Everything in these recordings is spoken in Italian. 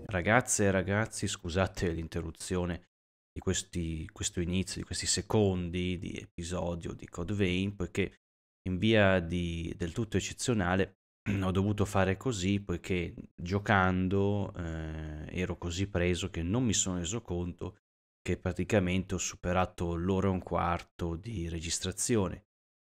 Ragazze e ragazzi, scusate l'interruzione di questo inizio, di questi secondi di episodio di Code Vein, poiché in via del tutto eccezionale ho dovuto fare così, poiché giocando ero così preso che non mi sono reso conto che praticamente ho superato l'ora e un quarto di registrazione.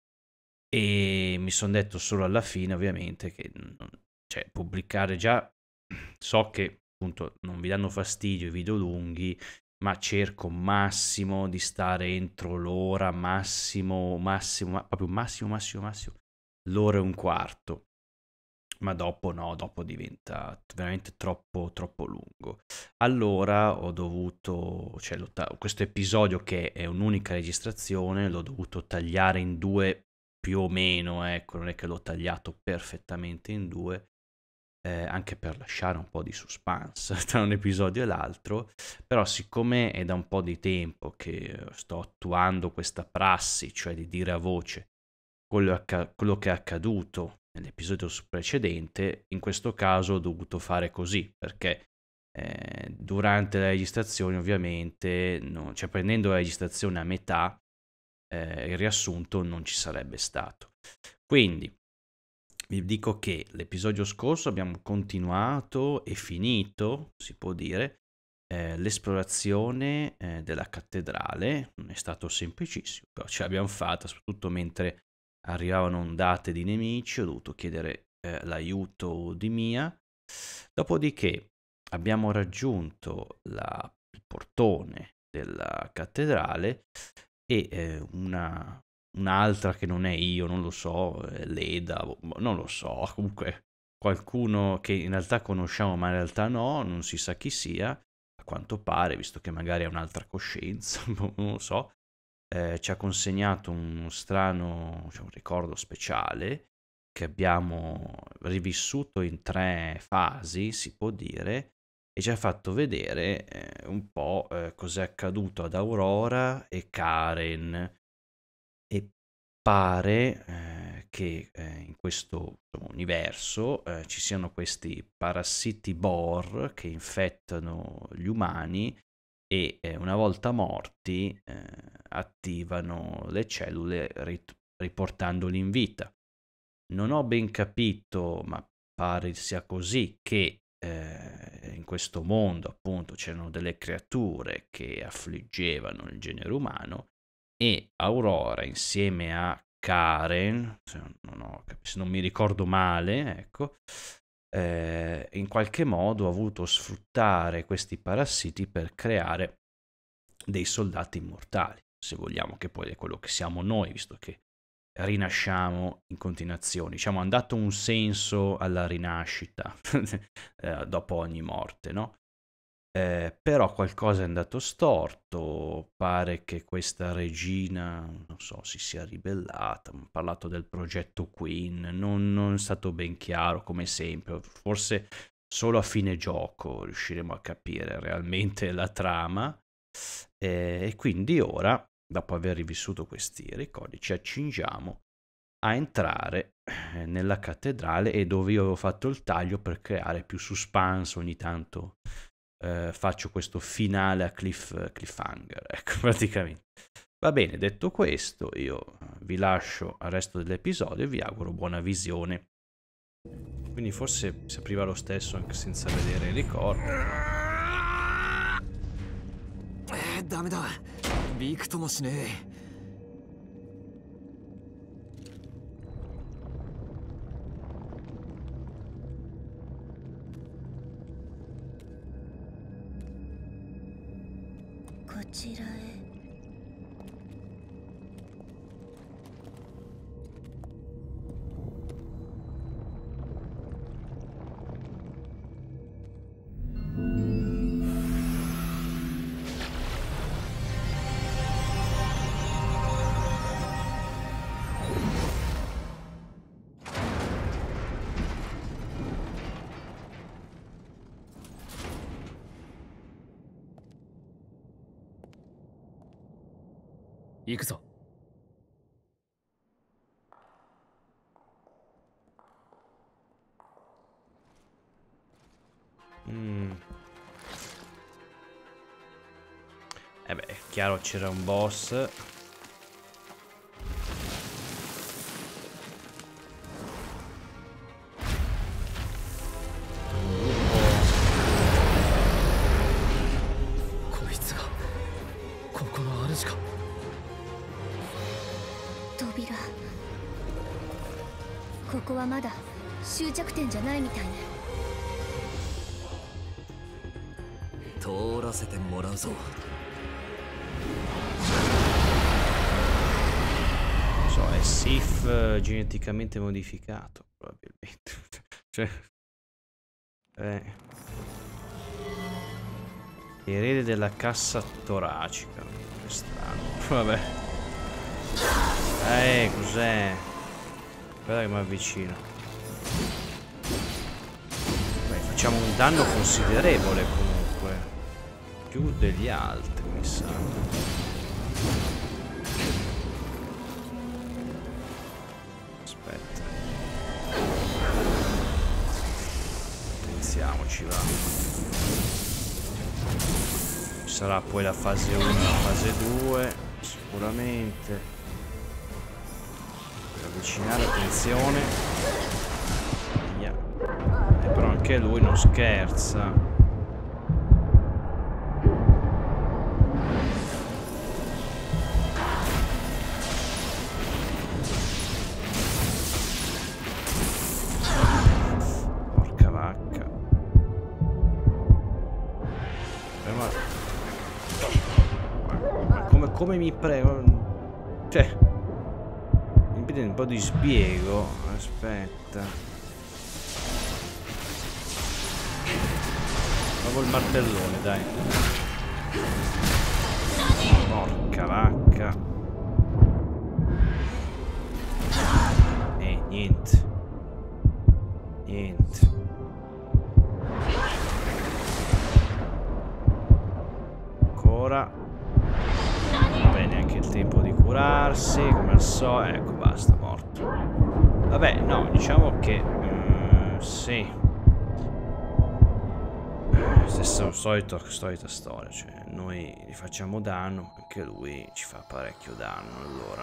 E mi son detto solo alla fine ovviamente che cioè pubblicare già so che appunto non vi danno fastidio i video lunghi, ma cerco massimo di stare entro l'ora, massimo, ma proprio massimo, l'ora e un quarto. Ma dopo no, dopo diventa veramente troppo lungo. Allora ho dovuto, cioè questo episodio che è un'unica registrazione, l'ho dovuto tagliare in due più o meno, ecco, non è che l'ho tagliato perfettamente in due, anche per lasciare un po' di suspense tra un episodio e l'altro, però siccome è da un po' di tempo che sto attuando questa prassi, cioè di dire a voce quello che è accaduto nell'episodio precedente, in questo caso ho dovuto fare così, perché durante la registrazione ovviamente, cioè prendendo la registrazione a metà, il riassunto non ci sarebbe stato. Quindi vi dico che l'episodio scorso abbiamo continuato e finito, si può dire, l'esplorazione della cattedrale. Non è stato semplicissimo, però ce l'abbiamo fatta, soprattutto mentre arrivavano ondate di nemici, ho dovuto chiedere l'aiuto di Mia. Dopodiché abbiamo raggiunto il portone della cattedrale e un'altra che non è io, non lo so, Leda, non lo so, comunque qualcuno che in realtà conosciamo ma in realtà no, non si sa chi sia, a quanto pare, visto che magari è un'altra coscienza, non lo so, ci ha consegnato uno strano, cioè un ricordo speciale che abbiamo rivissuto in tre fasi, si può dire, e ci ha fatto vedere un po' cos'è accaduto ad Aurora e Karen. E pare che in questo universo ci siano questi parassiti Bohr che infettano gli umani e una volta morti attivano le cellule riportandoli in vita. Non ho ben capito, ma pare sia così, che in questo mondo appunto c'erano delle creature che affliggevano il genere umano e Aurora insieme a Karen, se non mi ricordo male, ecco, in qualche modo ha voluto sfruttare questi parassiti per creare dei soldati immortali, se vogliamo, che poi è quello che siamo noi, visto che rinasciamo in continuazione. Diciamo, hanno dato un senso alla rinascita dopo ogni morte, no? Però qualcosa è andato storto, pare che questa regina, non so, si sia ribellata, hanno parlato del progetto Queen, non è stato ben chiaro come sempre, forse solo a fine gioco riusciremo a capire realmente la trama e quindi ora, dopo aver rivissuto questi ricordi, ci accingiamo a entrare nella cattedrale e dove io avevo fatto il taglio per creare più suspense ogni tanto faccio questo finale a cliffhanger, ecco, praticamente. Va bene, detto questo, io vi lascio al resto dell'episodio e vi auguro buona visione. Quindi forse si apriva lo stesso anche senza vedere i ricordi. ダメだびくともしねこちらへ。 行くぞ beh, è chiaro, c'era un boss. Tobira. ここはまだ終着点じゃないみたいね。 通らせてもらうぞ。 So, è Sif geneticamente modificato, probabilmente. Cioè, erede della cassa toracica. Che strano. Vabbè. Cos'è? Guarda che mi avvicino. Beh, facciamo un danno considerevole comunque. Più degli altri, mi sa. Aspetta. Iniziamoci, va. Ci sarà poi la fase 1 e la fase 2, sicuramente. Per avvicinare, attenzione. Via. Però anche lui non scherza. Come mi prego, cioè, mi pide un po' di spiego. Aspetta, provo il martellone, dai. Porca vacca. Niente. Niente. Ancora. Neanche il tempo di curarsi, come al solito. Ecco, basta, morto. Vabbè, no, diciamo che sì, solita storia, cioè noi gli facciamo danno, ma anche lui ci fa parecchio danno. Allora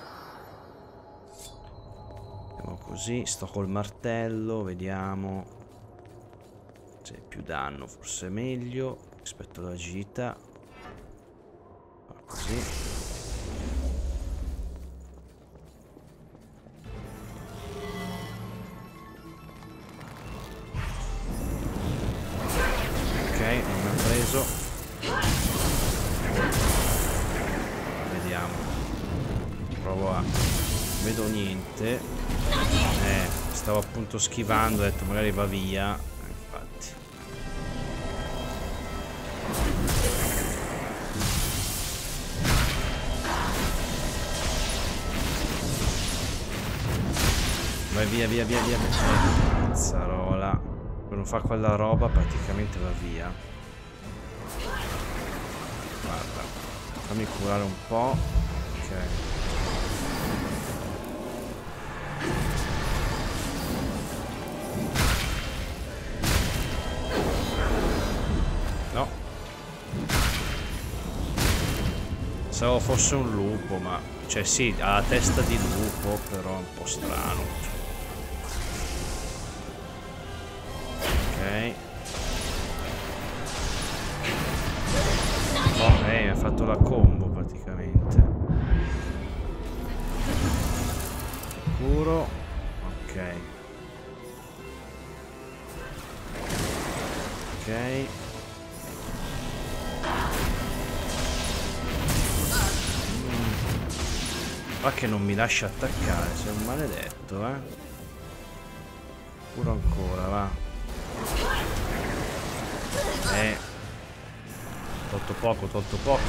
andiamo così, sto col martello, vediamo se più danno forse è meglio rispetto all'agilità. Così. Ok, non mi ha preso. Vediamo. Provo a... non vedo niente. Stavo appunto schivando, ho detto magari va via. Infatti. Vai via. Cazzarola. Per non fare quella roba praticamente va via. Guarda. Fammi curare un po'. Ok. No. Pensavo fosse un lupo, ma... cioè sì, ha la testa di lupo, però è un po' strano. Mi ha fatto la combo praticamente. Curo. Ok. Ma che non mi lascia attaccare, sei un maledetto, Curo ancora, va. Tolto poco.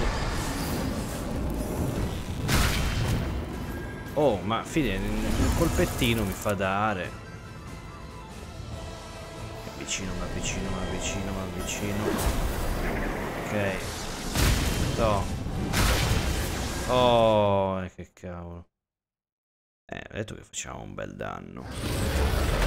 Oh, ma fine, un colpettino mi fa dare. Mi avvicino. Ok. No. Oh, che cavolo. Ho detto che facciamo un bel danno.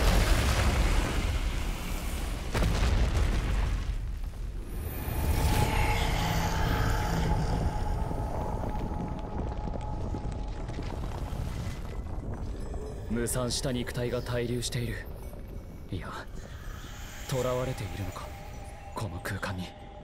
無産した肉体が滞留している。いや、囚われているのか、この空間に。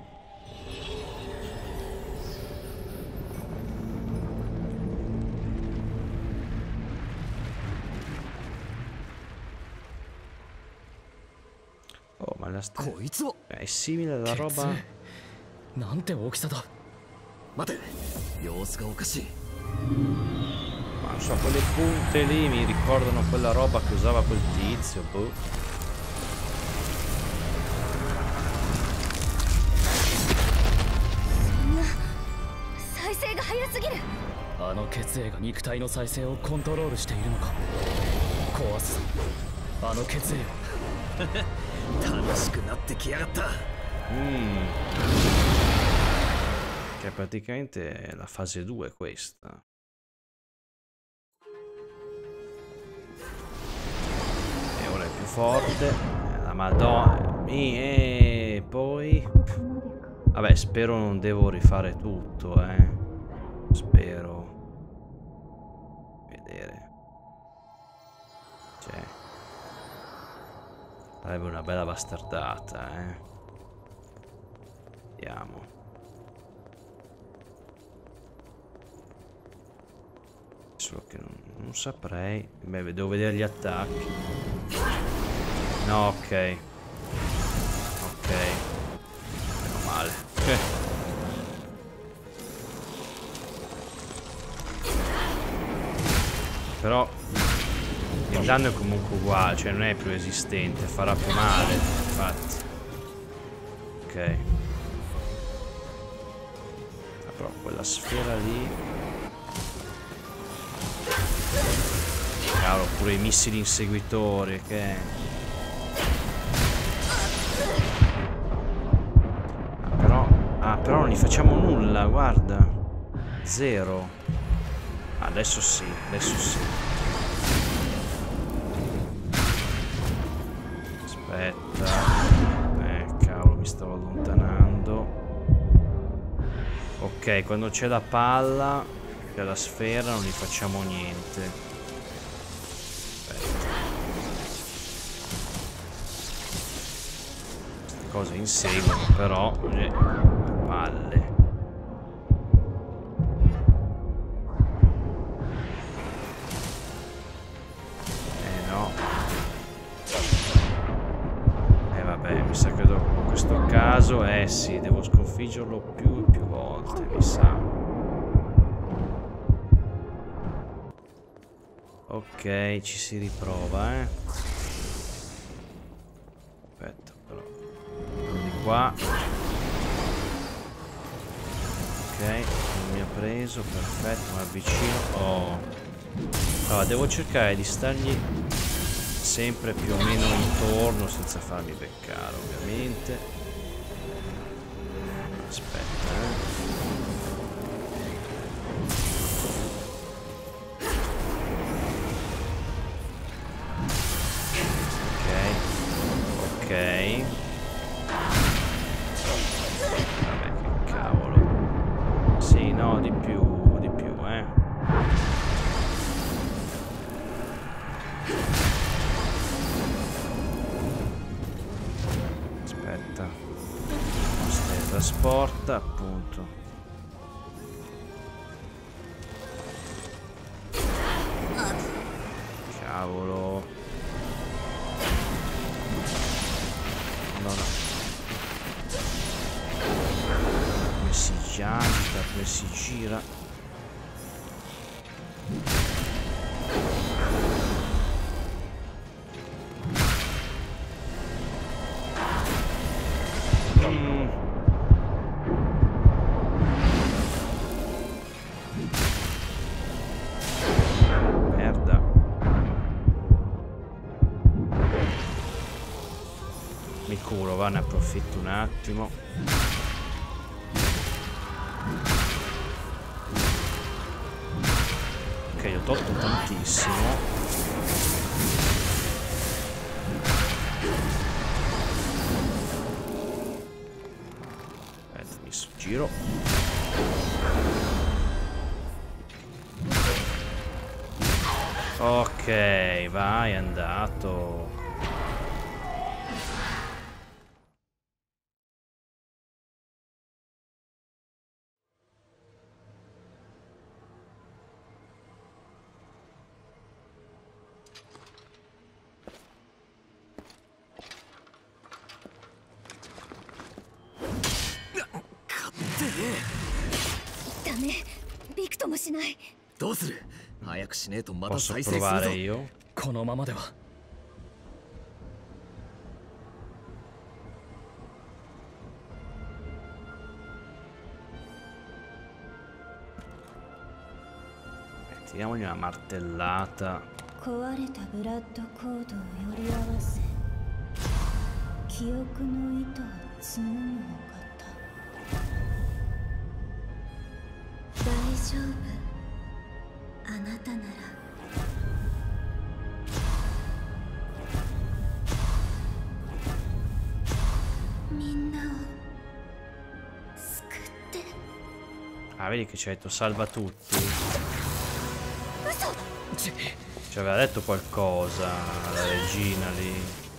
Oh, ma la sta... こいつは è simile alla roba... なんて大きさだ。待て、様子がおかしい。 Ma non so, quelle punte lì mi ricordano quella roba che usava quel tizio, boh. Ah, あの血液が肉体の再生をコントロールしているのか。壊すぞ、あの血液を。楽しくなってきやがった。 Che praticamente è la fase 2 questa. E ora è più forte. La Madonna. E poi... Vabbè, spero non devo rifare tutto, Spero. Vedere. Cioè. Sarebbe una bella bastardata, Vediamo. Solo che non saprei. Beh, devo vedere gli attacchi. No, ok. Ok. Meno male. Però il danno è comunque uguale, cioè non è più resistente, farà più male, infatti. Ok. Ah, però quella sfera lì. Cavolo, pure i missili inseguitori, che... Però non gli facciamo nulla, guarda. Zero. Adesso sì, adesso sì. Aspetta. Cavolo, mi stavo allontanando. Ok, quando c'è la palla, c'è la sfera, non gli facciamo niente. Aspetta. Queste cose inseguono, però... palle. No. Vabbè, mi sa che in questo caso, sì, devo sconfiggerlo più e più volte, mi sa. Ok, ci si riprova, Aspetta, però. Di qua. Ok, non mi ha preso, perfetto, mi avvicino. Oh. Allora, devo cercare di stargli sempre più o meno intorno senza farmi beccare, ovviamente. Aspetta, Ok. Ok. No, di più, Aspetta. Trasporta, appunto. Cavolo. No. Come si agita, come si gira. Merda. Mi curo, va, ne approfitto un attimo. Ok, ho tolto tantissimo. Aspetta, mi giro. Ok, vai, è andato. Posso provare io? このままでは Tiriamogli una martellata. 壊れたブラッドコードをより合わせ記憶の糸を紡ぐのかと。大丈夫、あなたなら。みんなを救って。 Ah, vedi che ci ha detto salva tutti. 嘘。 Ci aveva detto qualcosa la regina lì.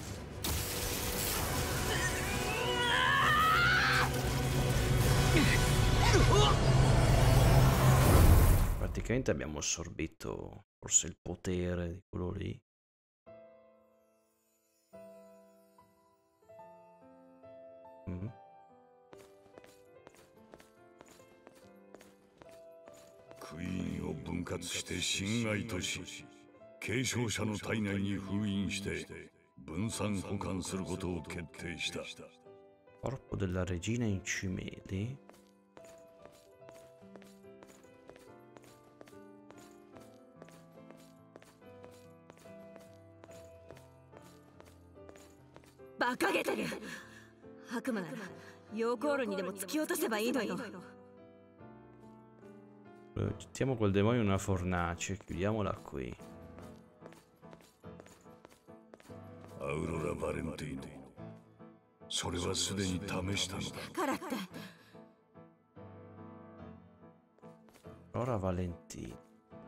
Praticamente abbiamo assorbito forse il potere di quello lì. Queen を分割して侵害とし、継承者の体内に封印して分散保管することを決定した。 Corpo della regina in cimeli. Gettiamo quel demonio in una fornace, chiudiamola qui. Aurora Valentino, それはすでに試したのだ。 Aurora Valentino.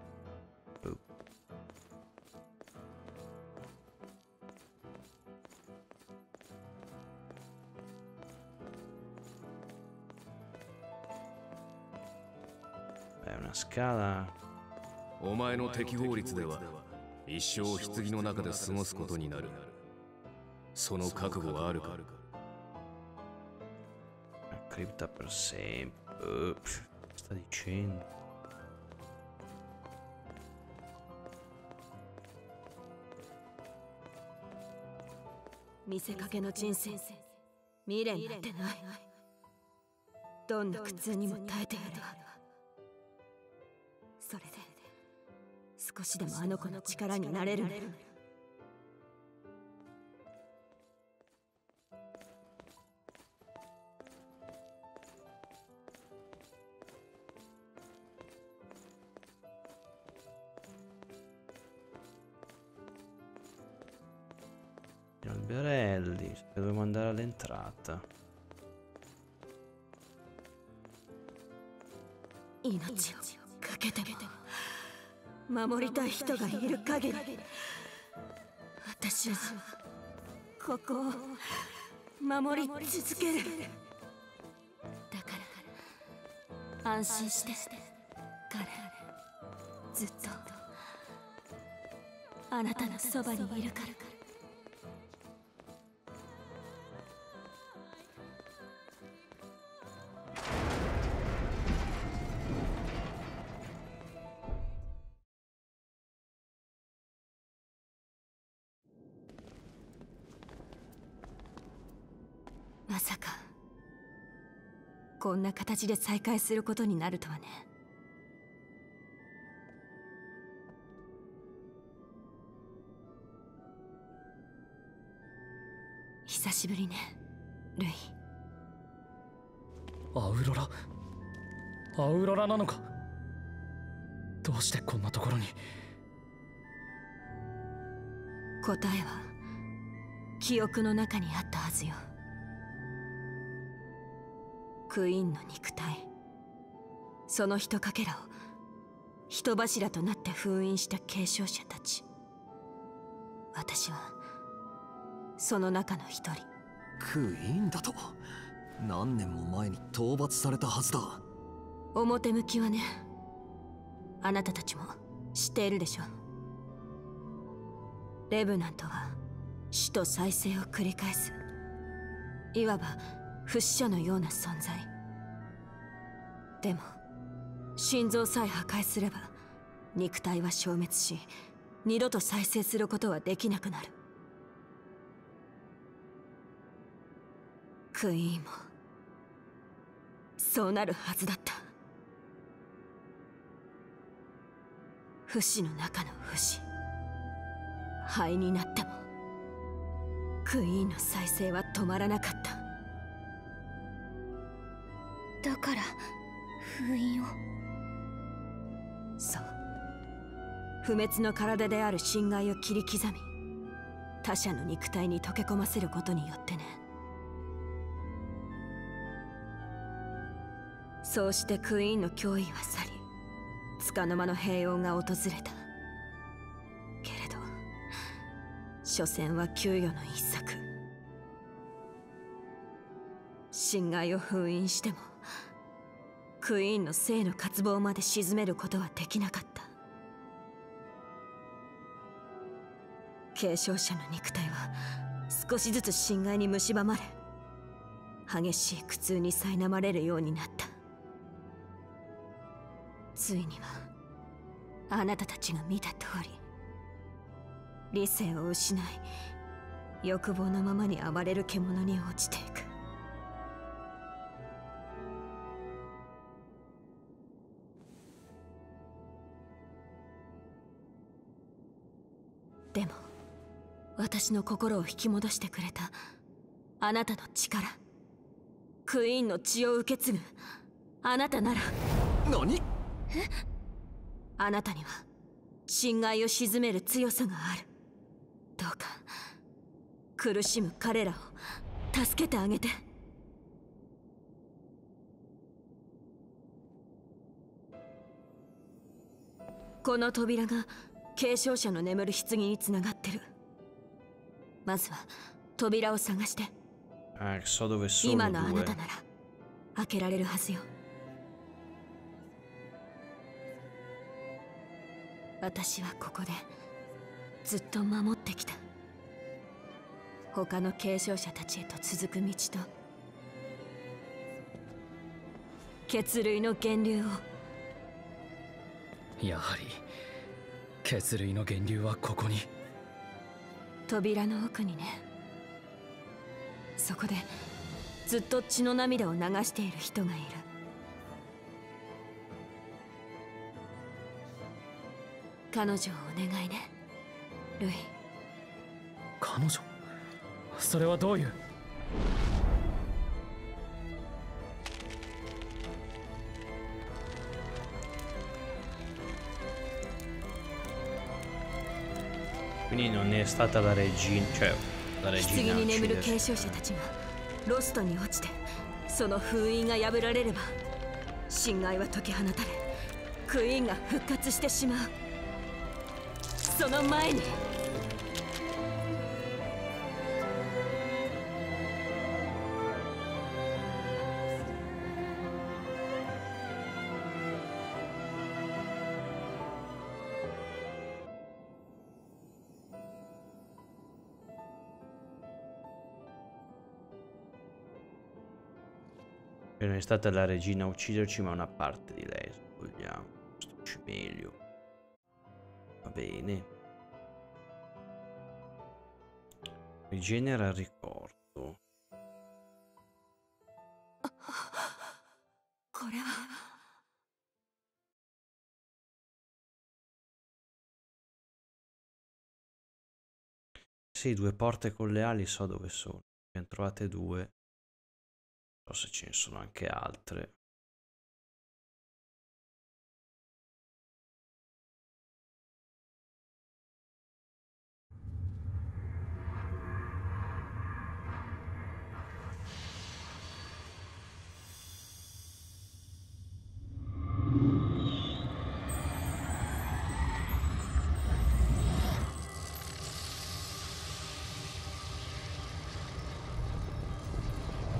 È una scala. お前の適合率では一生棺の中で過ごすことになる。その覚悟はあるか？ Una cripta per sempre. Sta dicendo. Gli alberelli, dobbiamo andare all'entrata. 命をかけても守りたい人がいる限り私はここを守り続ける。だから安心して彼ずっとあなたのそばにいるから。 まさかこんな形で再会することになるとはね。久しぶりね、ルイ。 アウロラ？アウロラなのか？どうしてこんなところに？ 答えは記憶の中にあったはずよ。 クイーンの肉体、そのひとかけらを人柱となって封印した継承者たち。私はその中の一人。 クイーンだと何年も前に討伐されたはずだ。 表向きはね。あなたたちも知っているでしょ。レブナントは死と再生を繰り返す、いわば不死者のような存在。でも心臓さえ破壊すれば肉体は消滅し、二度と再生することはできなくなる。クイーンもそうなるはずだった。不死の中の不死。灰になってもクイーンの再生は止まらなかった。 だから封印を。 そう、不滅の体である心骸を切り刻み、他者の肉体に溶け込ませることによってね。そうしてクイーンの脅威は去り、束の間の平穏が訪れた。けれど所詮は窮余の一策。心骸を封印してもクイーンの生の渇望まで鎮めることはできなかった。継承者の肉体は少しずつ心骸に蝕まれ、激しい苦痛に苛まれるようになった。ついにはあなたたちが見た通り、理性を失い欲望のままに暴れる獣に落ちていく。でも私の心を引き戻してくれたあなたの力、クイーンの血を受け継ぐあなたなら。 何？ あなたには心骸を鎮める強さがある。どうか苦しむ彼らを助けてあげて。この扉が継承者の眠る棺につながってる。まずは扉を探して。 So dove sono 今のあな due. たなら開けられるはずよ。私はここでずっと守ってきた。他の継承者たちへと続く道と血類の源流を。 やはり血類の源流はここに。 扉の奥にね。そこでずっと血の涙を流している人がいる。彼女をお願いね、ルイ。 彼女？それはどういう？ Quindi non è stata la regina, cioè la 棺 regina に a 眠る uccidere. 継承者たちがロストに落ちて、その封印が破られれば心骸は解き放たれ、クイーンが復活してしまう。その前に Non è stata la regina a ucciderci, ma una parte di lei, se vogliamo. Stoci meglio. Va bene. Rigenera il ricordo. これは。 Sì, due porte con le ali so dove sono. Ne trovate due. Non so se ce ne sono anche altre.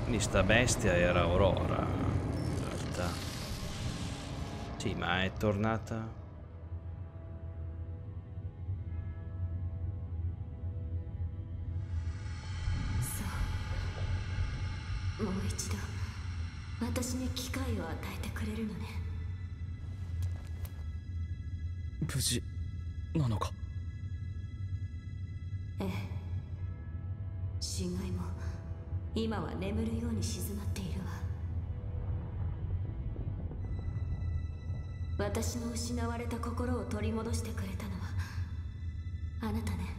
Quindi sta bestia era Aurora, in realtà. Sì, ma è tornata... もう一度私に機会を与えてくれるのね。 無事なのか？ ええ、死骸も今は眠るように静まっているわ。私の失われた心を取り戻してくれたのはあなたね。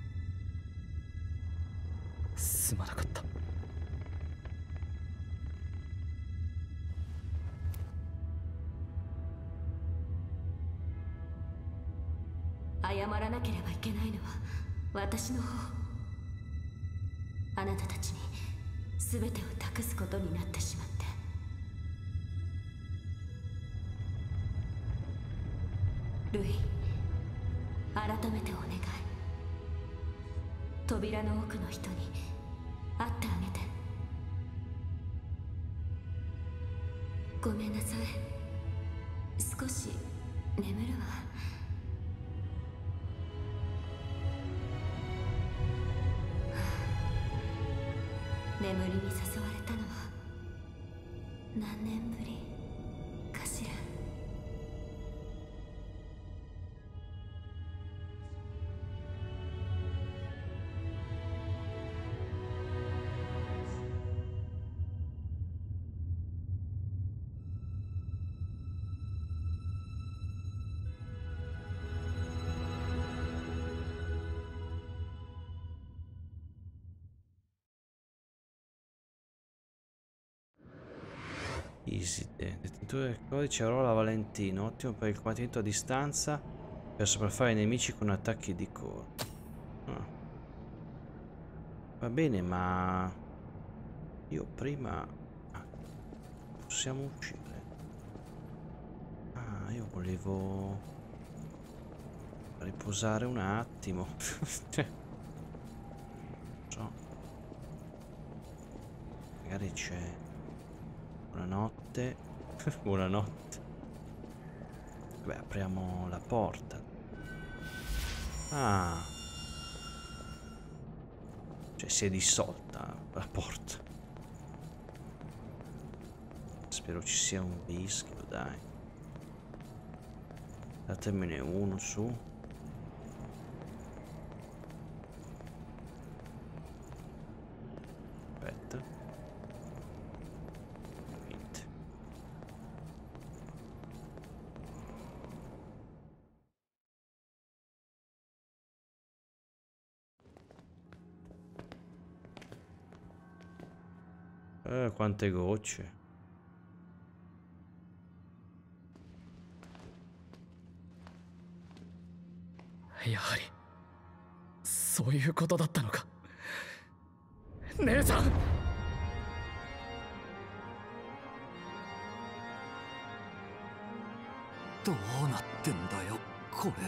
すまなかった。 謝らなければいけないのは私の方。あなたたちに全てを託すことになってしまって。ルイ、改めてお願い。扉の奥の人に会ってあげて。ごめんなさい、少し眠るわ。眠りに誘われたのは何年ぶりかしら。 Iside, detentore del codice Aurora Valentino, ottimo per il combattimento a distanza, per sopraffare i nemici con attacchi di corpo. Ah. Va bene, ma io prima possiamo uscire. Ah, io volevo riposare un attimo. So. Magari c'è. Buonanotte. Buonanotte. Beh, apriamo la porta. Ah. Cioè si è dissolta la porta. Spero ci sia un rischio, dai. Datemene uno su. Aspetta. Quante gocce. やはりそういうことだったのか。姉さん。 どうなってんだよこれ。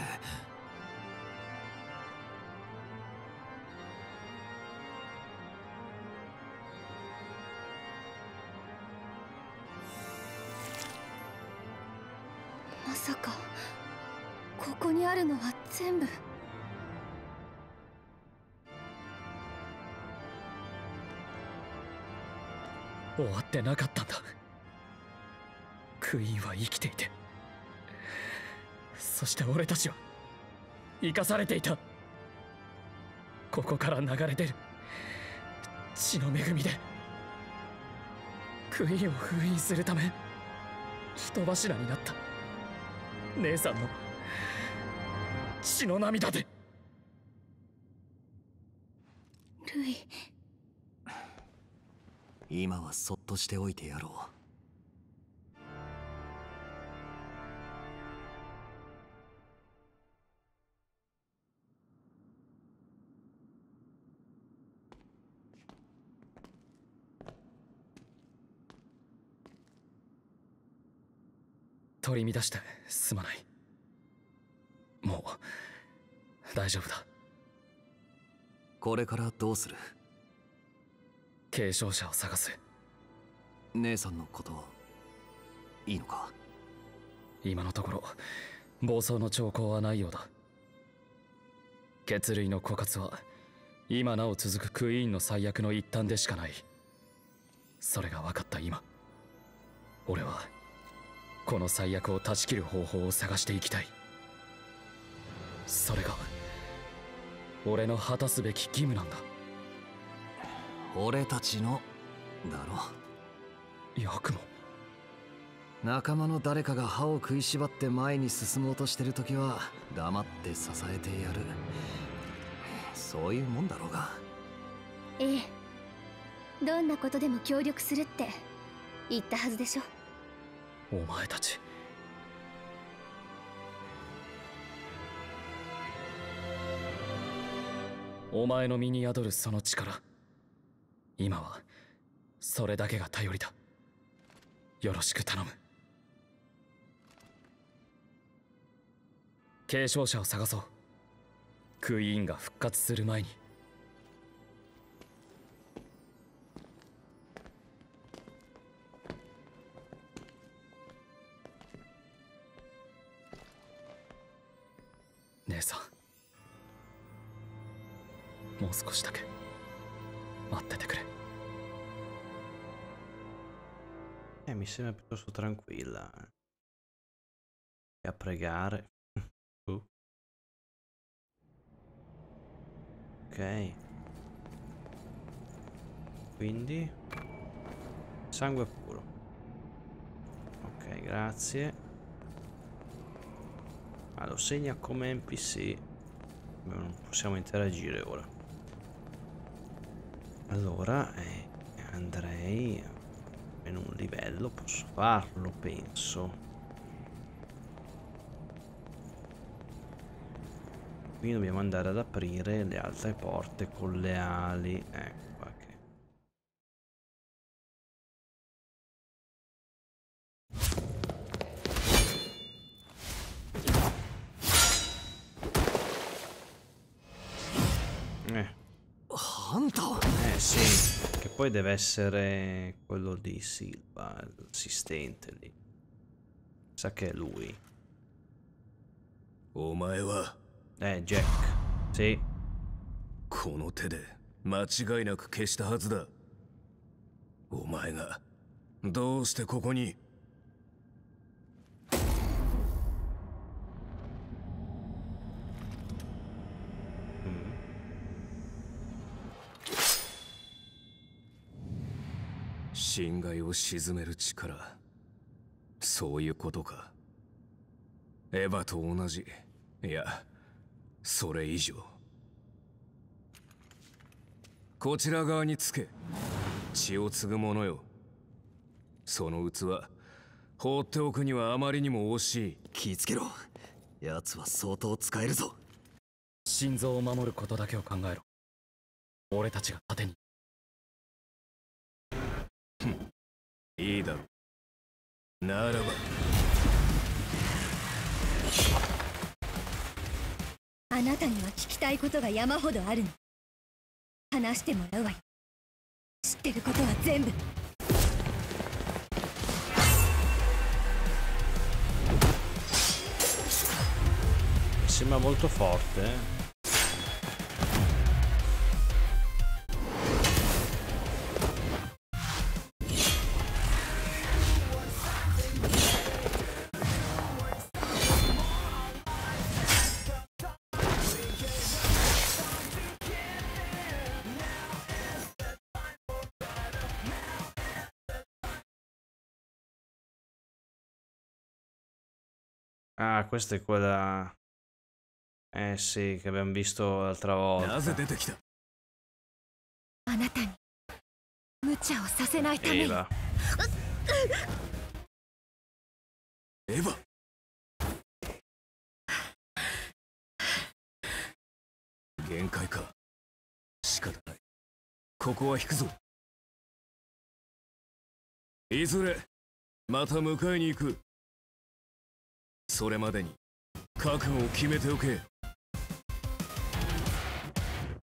まさかここにあるのは全部。 終わってなかったんだ。クイーンは生きていて、そして俺たちは生かされていた。ここから流れ出る血の恵みでクイーンを封印するため人柱になった姉さんの血の涙で。 ルイ、 今はそっとしておいてやろう。 取り乱してすまない。もう大丈夫だ。 これからどうする？ 継承者を探す。 姉さんのことはいいのか？ 今のところ暴走の兆候はないようだ。血類の枯渇は今なお続くクイーンの最悪の一端でしかない。それが分かった今、俺はこの最悪を断ち切る方法を探していきたい。それが俺の果たすべき義務なんだ。 俺たちのだろ。 ヤクモ、 仲間の誰かが歯を食いしばって前に進もうとしてる時は黙って支えてやる。そういうもんだろうが。 ええ、どんなことでも協力するって言ったはずでしょ。 お前たち。お前の身に宿るその力、今はそれだけが頼りだ。よろしく頼む。継承者を探そう。クイーンが復活する前に。姉さん、もう少しだけ待っててくれ。 Mi sembra piuttosto tranquilla. E a pregare. Ok. Quindi sangue puro. Ok, grazie. Ah, lo segna come NPC. Non possiamo interagire ora. Allora andrei in un livello, posso farlo, penso. Qui dobbiamo andare ad aprire le altre porte con le ali. Ecco qua che... sì, che poi deve essere quello di Silva, l'assistente lì. Sa che è lui. Jack. Sì. この手で間違いなく消したはずだ。お前がどうしてここに？侵害を鎮める力、そういうことか。エヴァと同じ、いやそれ以上。こちら側につけ。血を継ぐ者よ。その器放っておくにはあまりにも惜しい。 気ぃつけろ。奴は相当使えるぞ。 心臓を守ることだけを考えろ。俺たちが盾に。 いいだろう。ならば。 あなたには聞きたいことが山ほどあるの。話してもらうわよ。知ってることは全部。 Sembra molto forte, Ah, questa è quella... sì, che abbiamo visto l'altra volta. なぜ出てきた？ あなたに無茶をさせないために。 エヴァ。 エヴァ。限界か。仕方ない。ここは引くぞ。いずれまた迎えに行く。それまでに覚悟を決めておけ。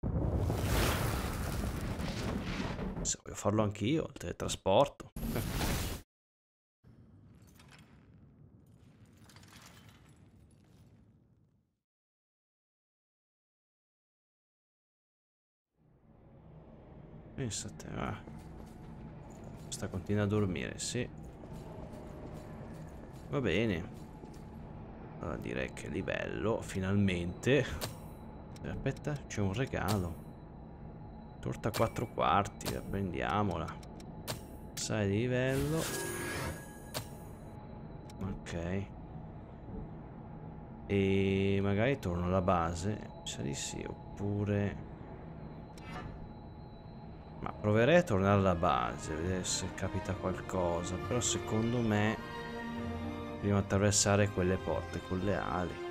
Se voglio farlo anch'io, il teletrasporto. Pensate, questa continua a dormire, sì. Va bene. Allora direi che livello, finalmente. Aspetta, c'è un regalo. Torta 4 quarti, prendiamola. Sai di livello. Ok. E magari torno alla base. Mi sa di sì, oppure... Ma proverei a tornare alla base, vedere se capita qualcosa. Però secondo me... Prima attraversare quelle porte con le ali.